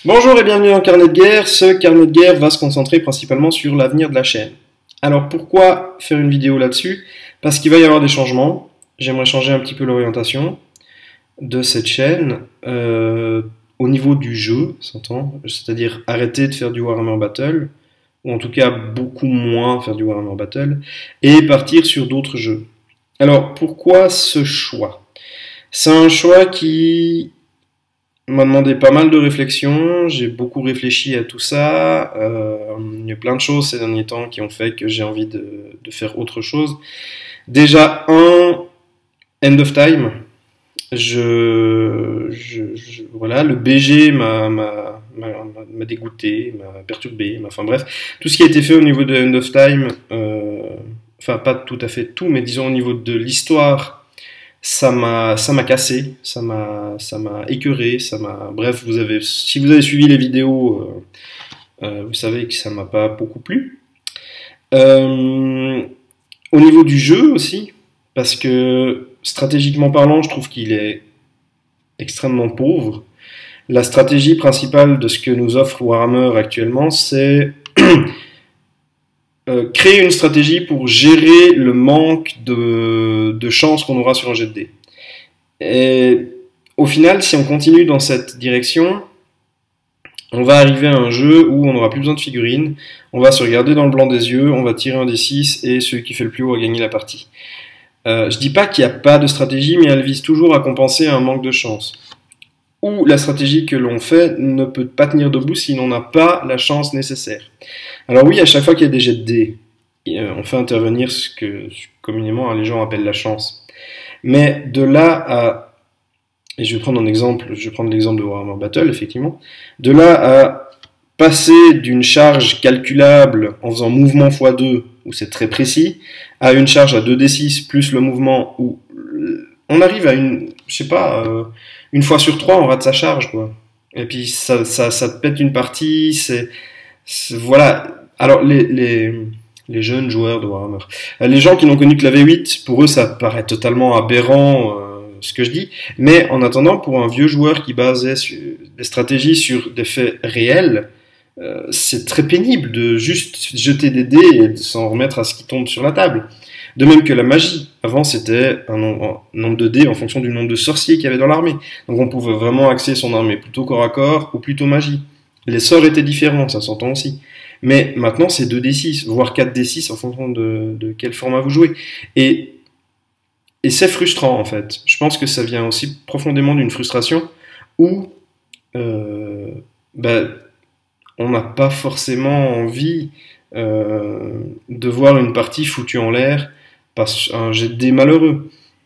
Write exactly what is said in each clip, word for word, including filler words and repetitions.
Bonjour et bienvenue dans Carnet de guerre. Ce carnet de guerre va se concentrer principalement sur l'avenir de la chaîne. Alors pourquoi faire une vidéo là-dessus? Parce qu'il va y avoir des changements. J'aimerais changer un petit peu l'orientation de cette chaîne euh, au niveau du jeu, s'entend, c'est-à-dire arrêter de faire du Warhammer Battle, ou en tout cas beaucoup moins faire du Warhammer Battle, et partir sur d'autres jeux. Alors pourquoi ce choix? C'est un choix qui m'a demandé pas mal de réflexion, j'ai beaucoup réfléchi à tout ça, euh, il y a plein de choses ces derniers temps qui ont fait que j'ai envie de, de faire autre chose. Déjà, un, End of Time, je, je, je voilà, le B G m'a m'a dégoûté, m'a perturbé, enfin bref, tout ce qui a été fait au niveau de End of Time, euh, enfin pas tout à fait tout, mais disons au niveau de l'histoire, ça m'a ça m'a cassé, ça m'a ça m'a écœuré, ça m'a bref, vous avez si vous avez suivi les vidéos, euh, euh, vous savez que ça m'a pas beaucoup plu. Euh, au niveau du jeu aussi, parce que stratégiquement parlant, je trouve qu'il est extrêmement pauvre. La stratégie principale de ce que nous offre Warhammer actuellement, c'est Euh, créer une stratégie pour gérer le manque de, de chance qu'on aura sur un jet de dés. Et au final, si on continue dans cette direction, on va arriver à un jeu où on n'aura plus besoin de figurines, on va se regarder dans le blanc des yeux, on va tirer un dé six et celui qui fait le plus haut a gagné la partie. Euh, je dis pas qu'il n'y a pas de stratégie, mais elle vise toujours à compenser un manque de chance. Ou la stratégie que l'on fait ne peut pas tenir debout si l'on n'a pas la chance nécessaire. Alors oui, à chaque fois qu'il y a des jets de dés, on fait intervenir ce que communément les gens appellent la chance. Mais de là à, et je vais prendre un exemple, je vais prendre l'exemple de Warhammer Battle, effectivement, de là à passer d'une charge calculable en faisant mouvement fois deux, où c'est très précis, à une charge à deux d six plus le mouvement, où on arrive à une, je sais pas, euh, une fois sur trois, on rate sa charge, quoi. Et puis ça, ça, ça te pète une partie, c'est... Voilà. Alors, les, les, les jeunes joueurs de Warhammer, les gens qui n'ont connu que la V huit, pour eux, ça paraît totalement aberrant, euh, ce que je dis. Mais en attendant, pour un vieux joueur qui basait sur, des stratégies sur des faits réels, euh, c'est très pénible de juste jeter des dés et de s'en remettre à ce qui tombe sur la table. De même que la magie. Avant, c'était un nombre, un nombre de dés en fonction du nombre de sorciers qu'il y avait dans l'armée. Donc on pouvait vraiment axer son armée plutôt corps à corps ou plutôt magie. Les sorts étaient différents, ça s'entend aussi. Mais maintenant, c'est deux d six, voire quatre d six en fonction de, de quel format vous jouez. Et, et c'est frustrant, en fait. Je pense que ça vient aussi profondément d'une frustration où euh, bah, on n'a pas forcément envie euh, de voir une partie foutue en l'air par un jet de dés malheureux.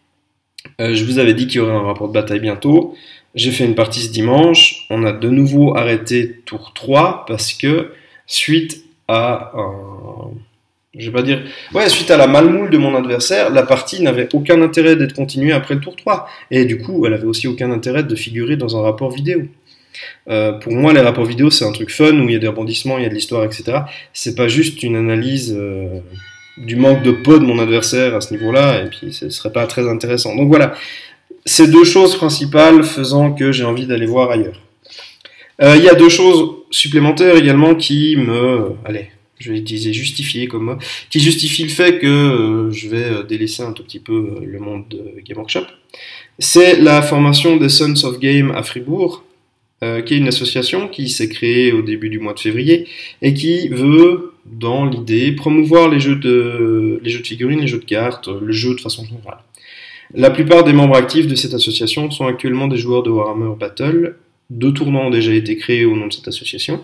Euh, je vous avais dit qu'il y aurait un rapport de bataille bientôt. J'ai fait une partie ce dimanche. On a de nouveau arrêté tour trois parce que suite à un... je vais pas dire... Ouais, suite à la malmoule de mon adversaire, la partie n'avait aucun intérêt d'être continuée après le tour trois. Et du coup, elle avait aussi aucun intérêt de figurer dans un rapport vidéo. Euh, pour moi, les rapports vidéo, c'est un truc fun où il y a des rebondissements, il y a de l'histoire, et cetera. C'est pas juste une analyse... Euh... du manque de peau de mon adversaire à ce niveau-là, et puis ce serait pas très intéressant. Donc voilà, ces deux choses principales faisant que j'ai envie d'aller voir ailleurs. Euh, il y a deux choses supplémentaires également qui me, allez, je vais utiliser justifier comme moi, qui justifient le fait que euh, je vais délaisser un tout petit peu le monde de Game Workshop. C'est la formation des Sons of Game à Fribourg, euh, qui est une association qui s'est créée au début du mois de février et qui veut, dans l'idée, promouvoir les jeux de, les jeux de figurines, les jeux de cartes, le jeu de façon générale. La plupart des membres actifs de cette association sont actuellement des joueurs de Warhammer Battle. Deux tournois ont déjà été créés au nom de cette association.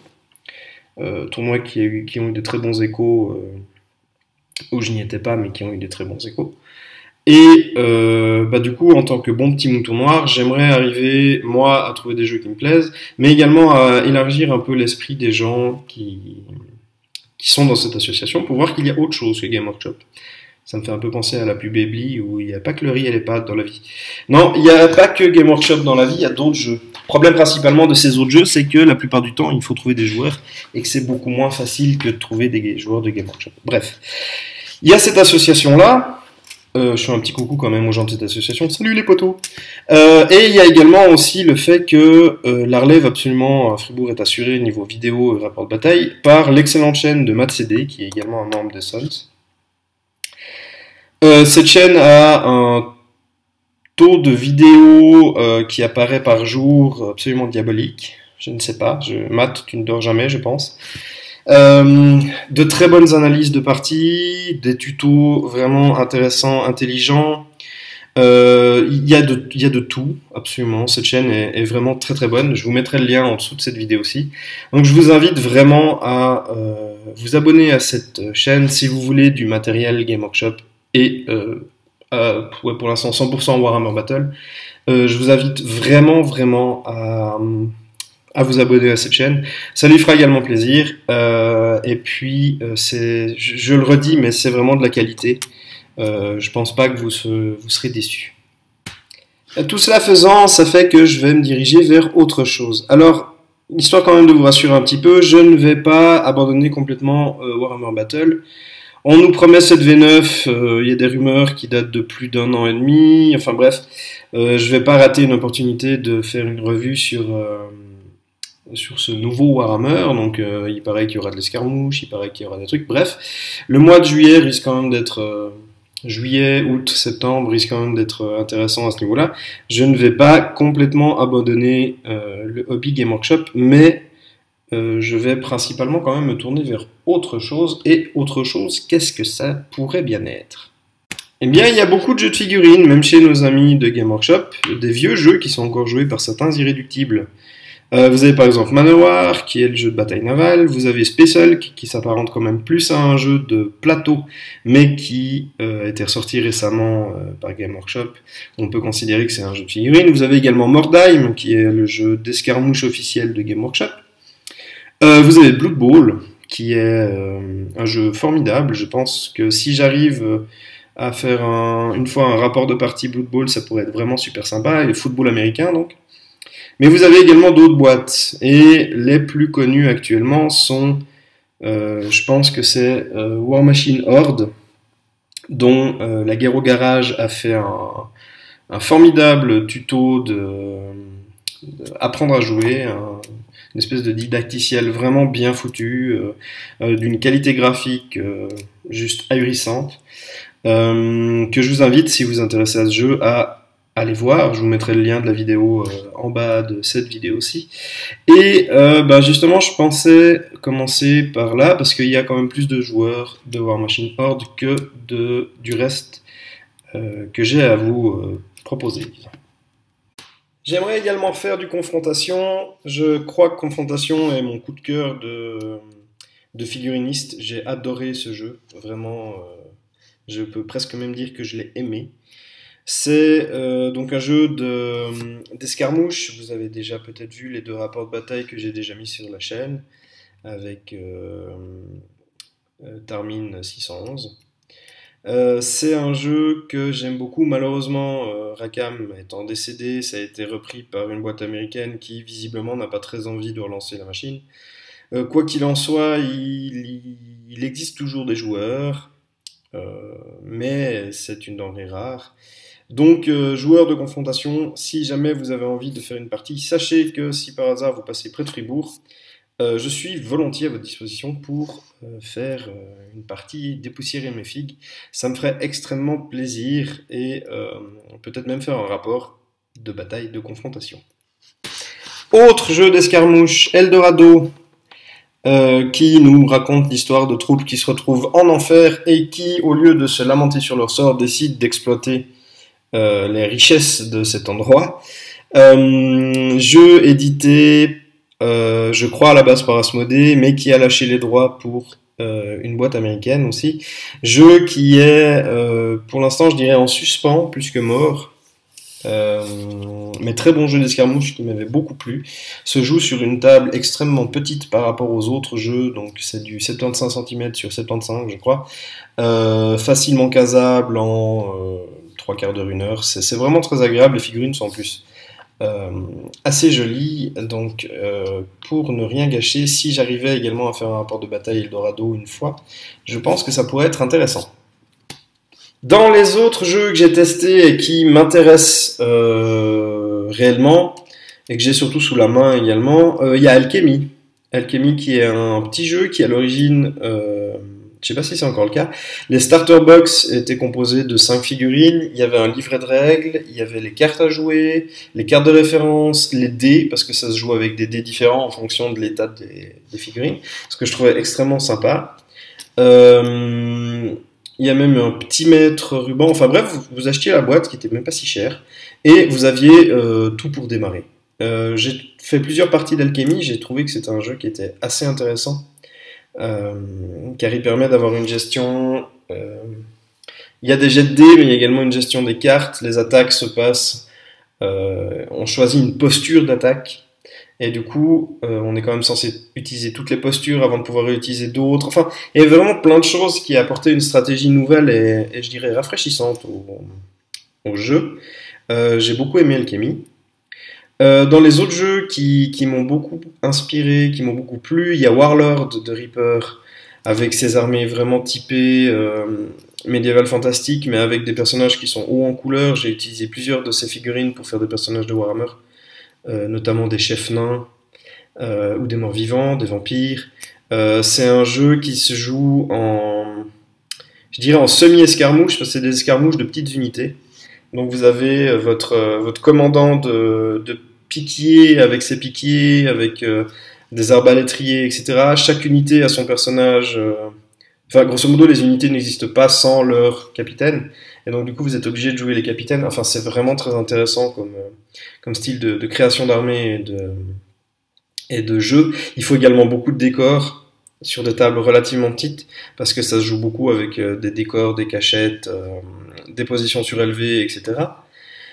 Euh, tournois qui, a eu, qui ont eu de très bons échos, euh, où je n'y étais pas, mais qui ont eu de très bons échos. Et euh, bah du coup, en tant que bon petit mouton noir, j'aimerais arriver, moi, à trouver des jeux qui me plaisent, mais également à élargir un peu l'esprit des gens qui, qui sont dans cette association pour voir qu'il y a autre chose que Game Workshop. Ça me fait un peu penser à la pub Ebly où il n'y a pas que le riz et les pâtes dans la vie. Non, il n'y a pas que Game Workshop dans la vie, il y a d'autres jeux. Le problème principalement de ces autres jeux, c'est que la plupart du temps, il faut trouver des joueurs et que c'est beaucoup moins facile que de trouver des joueurs de Game Workshop. Bref, il y a cette association-là Euh, je fais un petit coucou quand même aux gens de cette association. Salut les potos. Euh, et il y a également aussi le fait que euh, la relève absolument à Fribourg est assurée niveau vidéo et rapport de bataille par l'excellente chaîne de Matt C D, qui est également un membre des Sons. Euh, cette chaîne a un taux de vidéos euh, qui apparaît par jour absolument diabolique. Je ne sais pas. Je... Matt, tu ne dors jamais, je pense. Euh, de très bonnes analyses de parties, des tutos vraiment intéressants, intelligents. Euh, Il y a de, il y a de tout, absolument. Cette chaîne est, est vraiment très très bonne. Je vous mettrai le lien en dessous de cette vidéo aussi. Donc je vous invite vraiment à euh, vous abonner à cette chaîne si vous voulez du matériel Game Workshop et euh, euh, ouais, pour l'instant cent pour cent Warhammer Battle. Euh, je vous invite vraiment vraiment à à vous abonner à cette chaîne, ça lui fera également plaisir, euh, et puis euh, c'est, je, je le redis, mais c'est vraiment de la qualité, euh, je pense pas que vous, se, vous serez déçus. Tout cela faisant, ça fait que je vais me diriger vers autre chose. Alors, histoire quand même de vous rassurer un petit peu, je ne vais pas abandonner complètement euh, Warhammer Battle. On nous promet cette V neuf, il euh, y a des rumeurs qui datent de plus d'un an et demi, enfin bref, euh, je vais pas rater une opportunité de faire une revue sur... Euh, sur ce nouveau Warhammer, donc euh, il paraît qu'il y aura de l'escarmouche, il paraît qu'il y aura des trucs, bref, le mois de juillet risque quand même d'être, euh, juillet, août, septembre, risque quand même d'être euh, intéressant à ce niveau-là. Je ne vais pas complètement abandonner euh, le hobby Game Workshop, mais euh, je vais principalement quand même me tourner vers autre chose, et autre chose, qu'est-ce que ça pourrait bien être? Eh bien, il y a beaucoup de jeux de figurines, même chez nos amis de Game Workshop, des vieux jeux qui sont encore joués par certains irréductibles. Euh, vous avez par exemple Manowar, qui est le jeu de bataille navale, vous avez Space Hulk, qui s'apparente quand même plus à un jeu de plateau, mais qui euh, a été ressorti récemment euh, par Game Workshop. On peut considérer que c'est un jeu de figurines. Vous avez également Mordheim, qui est le jeu d'escarmouche officiel de Game Workshop. Euh, vous avez Blood Bowl, qui est euh, un jeu formidable. Je pense que si j'arrive à faire un, une fois un rapport de partie Blood Bowl, ça pourrait être vraiment super sympa, et le football américain donc. Mais vous avez également d'autres boîtes, et les plus connues actuellement sont, euh, je pense que c'est euh, War Machine Horde, dont euh, la guerre au garage a fait un, un formidable tuto de, de apprendre à jouer, un, une espèce de didacticiel vraiment bien foutu, euh, euh, d'une qualité graphique euh, juste ahurissante, euh, que je vous invite, si vous vous intéressez à ce jeu, à allez voir, je vous mettrai le lien de la vidéo euh, en bas de cette vidéo aussi. Et euh, bah justement, je pensais commencer par là, parce qu'il y a quand même plus de joueurs de War Machine Horde que de, du reste euh, que j'ai à vous euh, proposer. J'aimerais également faire du Confrontation. Je crois que Confrontation est mon coup de cœur de, de figuriniste. J'ai adoré ce jeu, vraiment, euh, je peux presque même dire que je l'ai aimé. C'est euh, donc un jeu d'escarmouche. Vous avez déjà peut-être vu les deux rapports de bataille que j'ai déjà mis sur la chaîne avec euh, euh, Tarmin six cent onze. Euh, c'est un jeu que j'aime beaucoup. Malheureusement, euh, Rackham étant décédé, ça a été repris par une boîte américaine qui visiblement n'a pas très envie de relancer la machine. Euh, quoi qu'il en soit, il, il, il existe toujours des joueurs, euh, mais c'est une denrée rare. Donc, euh, joueurs de confrontation, si jamais vous avez envie de faire une partie, sachez que si par hasard vous passez près de Fribourg, euh, je suis volontiers à votre disposition pour euh, faire euh, une partie, dépoussiérer mes figues. Ça me ferait extrêmement plaisir et euh, peut-être même faire un rapport de bataille, de confrontation. Autre jeu d'escarmouche, Eldorado, euh, qui nous raconte l'histoire de troupes qui se retrouvent en enfer et qui, au lieu de se lamenter sur leur sort, décident d'exploiter Euh, les richesses de cet endroit. Euh, jeu édité, euh, je crois à la base par Asmodée, mais qui a lâché les droits pour euh, une boîte américaine aussi. Jeu qui est, euh, pour l'instant, je dirais en suspens plus que mort. Euh, mais très bon jeu d'escarmouche qui m'avait beaucoup plu. Se joue sur une table extrêmement petite par rapport aux autres jeux, donc c'est du soixante-quinze centimètres sur soixante-quinze, je crois. Euh, facilement casable en euh, trois quarts d'heure, une heure. C'est vraiment très agréable. Les figurines sont en plus euh, assez jolies. Donc, euh, pour ne rien gâcher, si j'arrivais également à faire un rapport de bataille Eldorado une fois, je pense que ça pourrait être intéressant. Dans les autres jeux que j'ai testés et qui m'intéressent euh, réellement, et que j'ai surtout sous la main également, il euh, y a Alchemy. Alchemy qui est un petit jeu qui à l'origine, euh, je sais pas si c'est encore le cas, les starter box étaient composés de cinq figurines, il y avait un livret de règles, il y avait les cartes à jouer, les cartes de référence, les dés, parce que ça se joue avec des dés différents en fonction de l'état des, des figurines, ce que je trouvais extrêmement sympa. Euh, il y a même un petit mètre ruban, enfin bref, vous, vous achetiez la boîte qui était même pas si chère, et vous aviez euh, tout pour démarrer. Euh, j'ai fait plusieurs parties d'Alchemy, j'ai trouvé que c'était un jeu qui était assez intéressant, euh, car il permet d'avoir une gestion... Euh, il y a des jets de dés, mais il y a également une gestion des cartes, les attaques se passent, euh, on choisit une posture d'attaque, et du coup, euh, on est quand même censé utiliser toutes les postures avant de pouvoir réutiliser d'autres. Enfin, il y a vraiment plein de choses qui apportaient une stratégie nouvelle et, et je dirais rafraîchissante au, au jeu. Euh, j'ai beaucoup aimé Alchemy. Euh, dans les autres jeux qui, qui m'ont beaucoup inspiré, qui m'ont beaucoup plu, il y a Warlord de Reaper, avec ses armées vraiment typées euh, médiévales fantastiques, mais avec des personnages qui sont hauts en couleur. J'ai utilisé plusieurs de ces figurines pour faire des personnages de Warhammer. Euh, notamment des chefs nains euh, ou des morts vivants, des vampires. Euh, c'est un jeu qui se joue en, je dirais en semi-escarmouche, parce que c'est des escarmouches de petites unités. Donc vous avez votre, votre commandant de, de piquier avec ses piquiers, avec euh, des arbalétriers, et cetera. Chaque unité a son personnage. Euh... Enfin, grosso modo, les unités n'existent pas sans leur capitaine. Et donc, du coup, vous êtes obligé de jouer les capitaines. Enfin, c'est vraiment très intéressant comme, euh, comme style de, de création d'armée et de, et de jeu. Il faut également beaucoup de décors sur des tables relativement petites, parce que ça se joue beaucoup avec euh, des décors, des cachettes, euh, des positions surélevées, et cetera.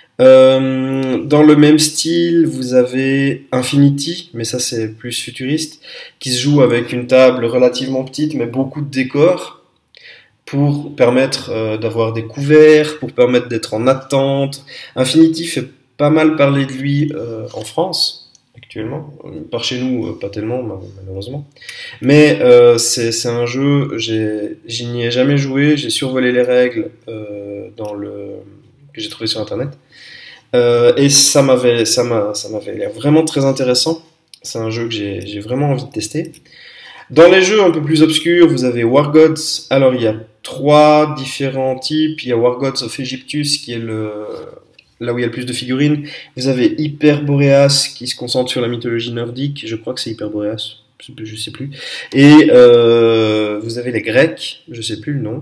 Euh, dans le même style, vous avez Infinity, mais ça c'est plus futuriste, qui se joue avec une table relativement petite, mais beaucoup de décors, pour permettre euh, d'avoir des couverts, pour permettre d'être en attente. Infinity fait pas mal parler de lui euh, en France, actuellement. Par chez nous, euh, pas tellement, malheureusement. Mais euh, c'est un jeu, j'y n'y ai jamais joué, j'ai survolé les règles euh, dans le, que j'ai trouvé sur Internet. Euh, et ça m'avait ça m'avait l'air vraiment très intéressant. C'est un jeu que j'ai vraiment envie de tester. Dans les jeux un peu plus obscurs, vous avez War Gods. Alors il y a trois différents types. Il y a War Gods of Egyptus qui est le, là où il y a le plus de figurines. Vous avez Hyperboreas qui se concentre sur la mythologie nordique. Je crois que c'est Hyperboreas, je sais plus. Et euh, vous avez les Grecs, je sais plus le nom.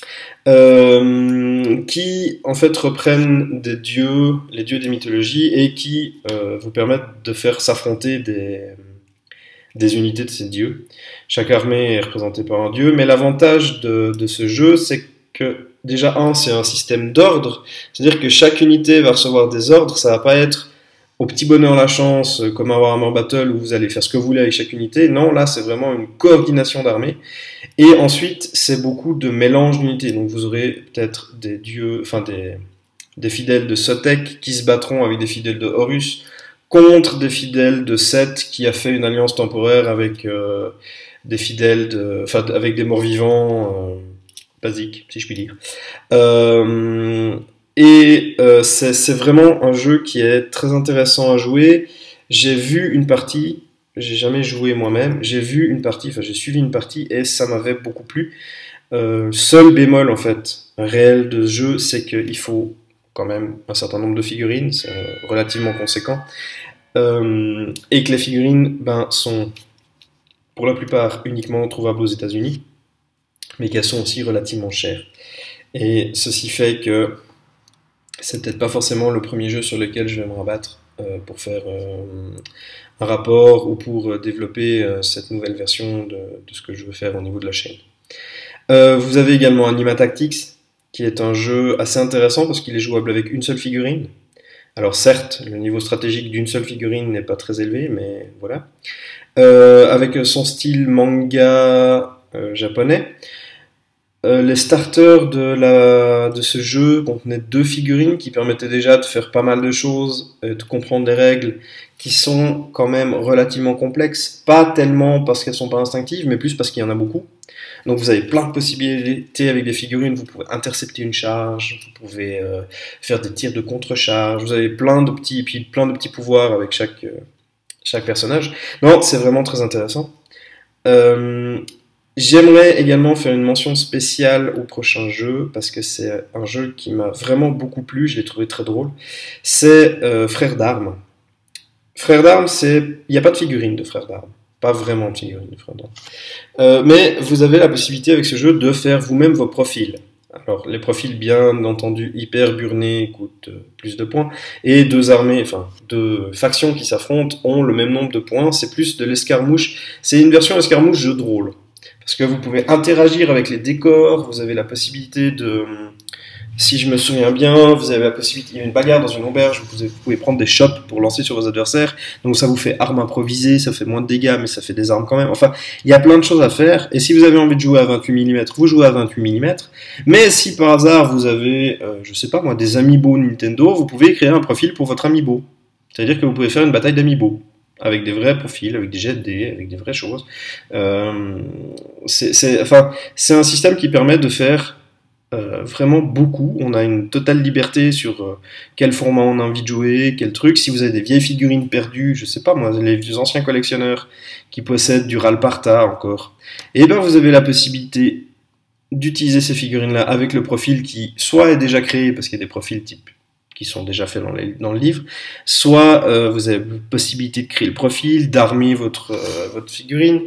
Euh, qui en fait reprennent des dieux, les dieux des mythologies, et qui euh, vous permettent de faire s'affronter des, des unités de ces dieux. Chaque armée est représentée par un dieu, mais l'avantage de, de ce jeu, c'est que déjà, un, c'est un système d'ordre, c'est-à-dire que chaque unité va recevoir des ordres, ça va pas être au petit bonheur la chance, comme un Warhammer Battle, où vous allez faire ce que vous voulez avec chaque unité. Non, là, c'est vraiment une coordination d'armée. Et ensuite, c'est beaucoup de mélange d'unités. Donc, vous aurez peut-être des dieux, enfin, des, des fidèles de Sotek qui se battront avec des fidèles de Horus, contre des fidèles de Seth qui a fait une alliance temporaire avec euh, des fidèles de, enfin, avec des morts-vivants, euh, basiques, si je puis dire. Euh, Et euh, c'est vraiment un jeu qui est très intéressant à jouer. J'ai vu une partie, j'ai jamais joué moi-même, j'ai vu une partie, enfin j'ai suivi une partie et ça m'avait beaucoup plu. Euh, seul bémol en fait réel de ce jeu, c'est qu'il faut quand même un certain nombre de figurines, c'est relativement conséquent, euh, et que les figurines ben, sont pour la plupart uniquement trouvables aux États-Unis, mais qu'elles sont aussi relativement chères. Et ceci fait que c'est peut-être pas forcément le premier jeu sur lequel je vais me rabattre euh, pour faire euh, un rapport ou pour euh, développer euh, cette nouvelle version de, de ce que je veux faire au niveau de la chaîne. Euh, vous avez également Anima Tactics, qui est un jeu assez intéressant parce qu'il est jouable avec une seule figurine. Alors certes, le niveau stratégique d'une seule figurine n'est pas très élevé, mais voilà. Euh, avec son style manga euh, japonais. Euh, les starters de, la, de ce jeu contenaient deux figurines qui permettaient déjà de faire pas mal de choses, et de comprendre des règles qui sont quand même relativement complexes, pas tellement parce qu'elles sont pas instinctives, mais plus parce qu'il y en a beaucoup. Donc vous avez plein de possibilités avec des figurines, vous pouvez intercepter une charge, vous pouvez euh, faire des tirs de contre-charge, vous avez plein de petits, puis plein de petits pouvoirs avec chaque, euh, chaque personnage. Non, c'est vraiment très intéressant. Euh, J'aimerais également faire une mention spéciale au prochain jeu, parce que c'est un jeu qui m'a vraiment beaucoup plu, je l'ai trouvé très drôle. C'est euh, Frères d'Armes. Frères d'Armes, c'est... il n'y a pas de figurine de Frères d'Armes. Pas vraiment de figurine de Frères d'Armes. Euh, mais vous avez la possibilité avec ce jeu de faire vous-même vos profils. Alors, les profils, bien entendu, hyper burnés, coûtent plus de points. Et deux armées, enfin, deux factions qui s'affrontent ont le même nombre de points. C'est plus de l'escarmouche. C'est une version escarmouche jeu de rôle. Parce que vous pouvez interagir avec les décors, vous avez la possibilité de... Si je me souviens bien, vous avez la possibilité, il y a une bagarre dans une auberge, vous pouvez, vous pouvez prendre des chops pour lancer sur vos adversaires, donc ça vous fait armes improvisées, ça fait moins de dégâts, mais ça fait des armes quand même. Enfin, il y a plein de choses à faire, et si vous avez envie de jouer à vingt-huit millimètres, vous jouez à vingt-huit millimètres, mais si par hasard vous avez, euh, je sais pas moi, des amiibo Nintendo, vous pouvez créer un profil pour votre amiibo. C'est-à-dire que vous pouvez faire une bataille d'amiibo, avec des vrais profils, avec des jets de dés, avec des vraies choses. Euh, c'est enfin, c'est un système qui permet de faire Euh, vraiment beaucoup. On a une totale liberté sur euh, quel format on a envie de jouer, quel truc. Si vous avez des vieilles figurines perdues, je sais pas moi, les vieux anciens collectionneurs qui possèdent du Ralparta encore, et ben vous avez la possibilité d'utiliser ces figurines-là avec le profil qui soit est déjà créé, parce qu'il y a des profils type qui sont déjà faits dans, les, dans le livre, soit euh, vous avez la possibilité de créer le profil, d'armer votre, euh, votre figurine.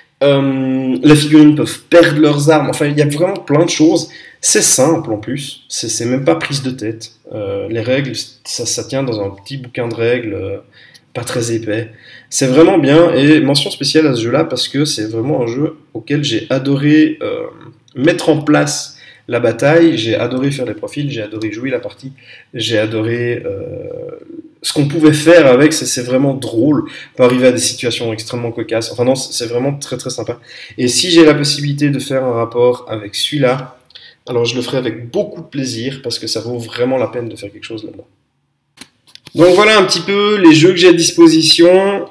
Euh, les figurines peuvent perdre leurs armes, enfin il y a vraiment plein de choses. C'est simple en plus, c'est même pas prise de tête. Euh, les règles, ça, ça tient dans un petit bouquin de règles, euh, pas très épais. C'est vraiment bien, et mention spéciale à ce jeu-là parce que c'est vraiment un jeu auquel j'ai adoré euh, mettre en place la bataille, j'ai adoré faire les profils, j'ai adoré jouer la partie, j'ai adoré euh, ce qu'on pouvait faire avec, c'est vraiment drôle, on peut arriver à des situations extrêmement cocasses, enfin non, c'est vraiment très très sympa. Et si j'ai la possibilité de faire un rapport avec celui-là, alors je le ferai avec beaucoup de plaisir, parce que ça vaut vraiment la peine de faire quelque chose là-dedans. Donc voilà un petit peu les jeux que j'ai à disposition,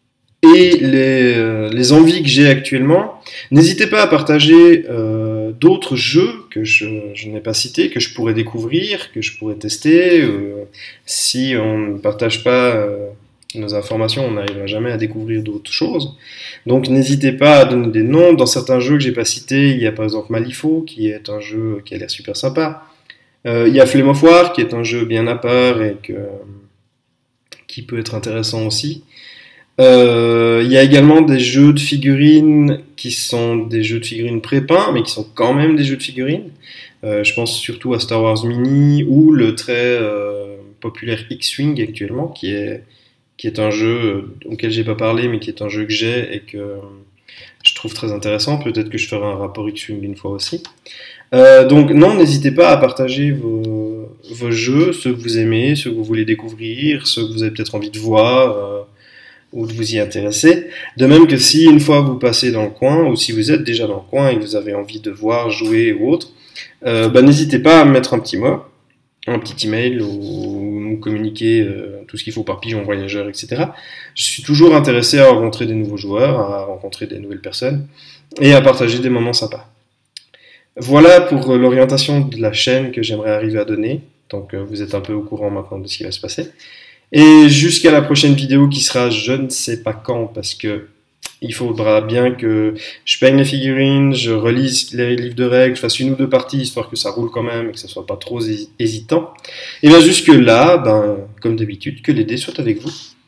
et les, euh, les envies que j'ai actuellement. N'hésitez pas à partager euh, d'autres jeux que je, je n'ai pas cités, que je pourrais découvrir, que je pourrais tester. Euh, si on ne partage pas euh, nos informations, on n'arrivera jamais à découvrir d'autres choses. Donc n'hésitez pas à donner des noms. Dans certains jeux que j'ai pas cités, il y a par exemple Malifaux, qui est un jeu qui a l'air super sympa. Euh, il y a Flame of War, qui est un jeu bien à part et que, qui peut être intéressant aussi. Euh, il y a également des jeux de figurines qui sont des jeux de figurines pré-peints, mais qui sont quand même des jeux de figurines. Euh, je pense surtout à Star Wars Mini ou le très euh, populaire X-Wing actuellement, qui est, qui est un jeu auquel j'ai pas parlé, mais qui est un jeu que j'ai et que je trouve très intéressant. Peut-être que je ferai un rapport X-Wing une fois aussi. Euh, donc non, n'hésitez pas à partager vos, vos jeux, ceux que vous aimez, ceux que vous voulez découvrir, ceux que vous avez peut-être envie de voir. Euh, ou de vous y intéresser. De même que si une fois vous passez dans le coin, ou si vous êtes déjà dans le coin et que vous avez envie de voir, jouer ou autre, euh, bah, n'hésitez pas à me mettre un petit mot, un petit email, ou nous communiquer euh, tout ce qu'il faut par pigeon voyageur, et cetera. Je suis toujours intéressé à rencontrer des nouveaux joueurs, à rencontrer des nouvelles personnes, et à partager des moments sympas. Voilà pour l'orientation de la chaîne que j'aimerais arriver à donner. Donc euh, vous êtes un peu au courant maintenant de ce qui va se passer. Et jusqu'à la prochaine vidéo qui sera je ne sais pas quand, parce que il faudra bien que je peigne les figurines, je relise les livres de règles, je fasse une ou deux parties histoire que ça roule quand même et que ça soit pas trop hésitant. Et bien jusque là, ben, comme d'habitude, que les dés soient avec vous.